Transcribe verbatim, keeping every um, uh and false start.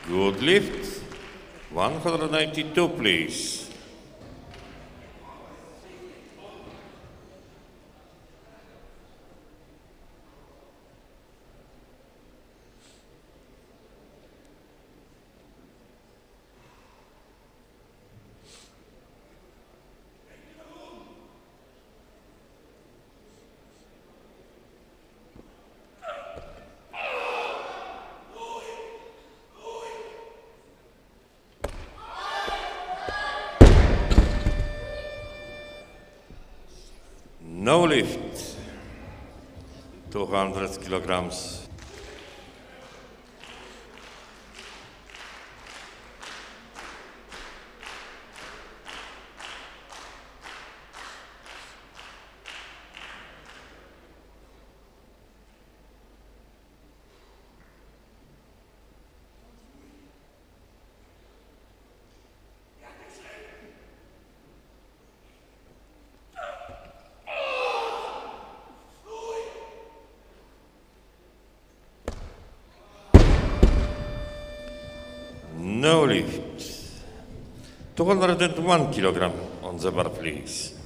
Good lift. one hundred ninety-two, please. No lift, two hundred kilograms. No lift. two hundred one kilogram on the bar, please.